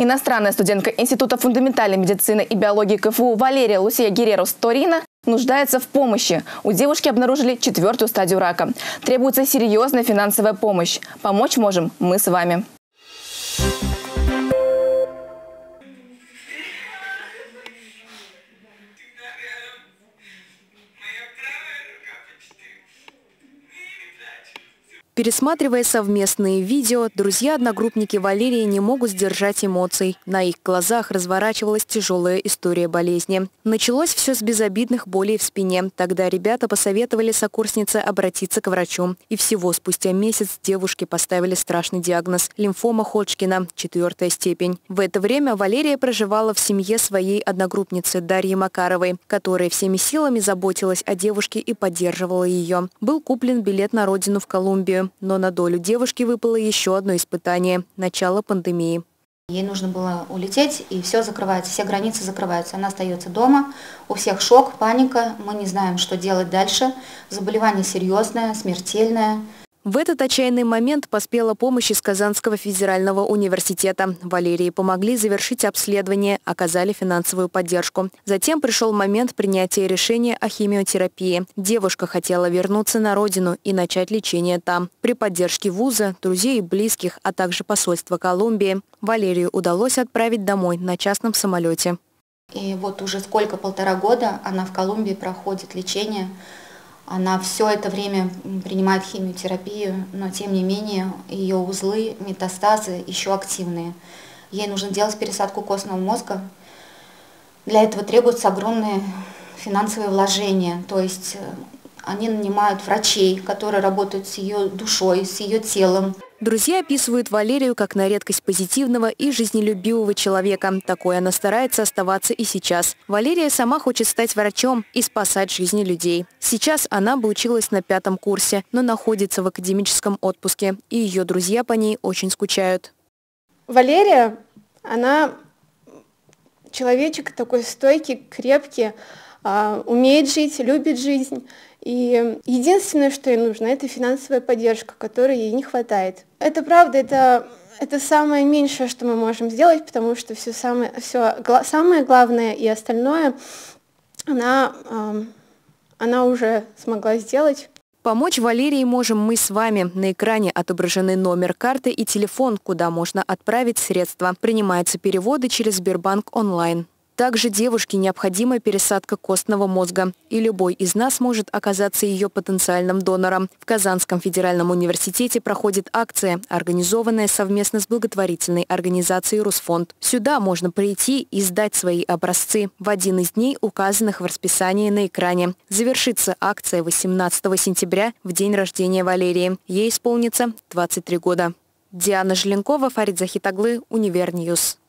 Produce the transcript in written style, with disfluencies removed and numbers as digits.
Иностранная студентка Института фундаментальной медицины и биологии КФУ Валерия Лусия Герерус Торина нуждается в помощи. У девушки обнаружили 4-ю стадию рака. Требуется серьезная финансовая помощь. Помочь можем мы с вами. Пересматривая совместные видео, друзья-одногруппники Валерии не могут сдержать эмоций. На их глазах разворачивалась тяжелая история болезни. Началось все с безобидных болей в спине. Тогда ребята посоветовали сокурснице обратиться к врачу. И всего спустя месяц девушке поставили страшный диагноз – лимфома Ходжкина, 4-я степень. В это время Валерия проживала в семье своей одногруппницы Дарьи Макаровой, которая всеми силами заботилась о девушке и поддерживала ее. Был куплен билет на родину в Колумбию. Но на долю девушки выпало еще одно испытание – начало пандемии. Ей нужно было улететь, и все закрывается, все границы закрываются. Она остается дома, у всех шок, паника, мы не знаем, что делать дальше. Заболевание серьезное, смертельное. В этот отчаянный момент поспела помощь из Казанского федерального университета. Валерии помогли завершить обследование, оказали финансовую поддержку. Затем пришел момент принятия решения о химиотерапии. Девушка хотела вернуться на родину и начать лечение там. При поддержке вуза, друзей и близких, а также посольства Колумбии, Валерию удалось отправить домой на частном самолете. И вот уже сколько, 1,5 года она в Колумбии проходит лечение. Она все это время принимает химиотерапию, но тем не менее ее узлы, метастазы еще активные. Ей нужно делать пересадку костного мозга. Для этого требуются огромные финансовые вложения. То есть они нанимают врачей, которые работают с ее душой, с ее телом. Друзья описывают Валерию как на редкость позитивного и жизнелюбивого человека. Такой она старается оставаться и сейчас. Валерия сама хочет стать врачом и спасать жизни людей. Сейчас она бы училась на 5-м курсе, но находится в академическом отпуске. И ее друзья по ней очень скучают. Валерия, она человечек такой стойкий, крепкий, умеет жить, любит жизнь. И единственное, что ей нужно, это финансовая поддержка, которой ей не хватает. Это правда, это самое меньшее, что мы можем сделать, потому что все самое главное и остальное она уже смогла сделать. Помочь Валерии можем мы с вами. На экране отображены номер карты и телефон, куда можно отправить средства. Принимаются переводы через Сбербанк онлайн. Также девушке необходима пересадка костного мозга, и любой из нас может оказаться ее потенциальным донором. В Казанском федеральном университете проходит акция, организованная совместно с благотворительной организацией «Русфонд». Сюда можно прийти и сдать свои образцы в один из дней, указанных в расписании на экране. Завершится акция 18 сентября, в день рождения Валерии. Ей исполнится 23 года. Диана Желенкова, Фарид Захитаглы, Универньюз.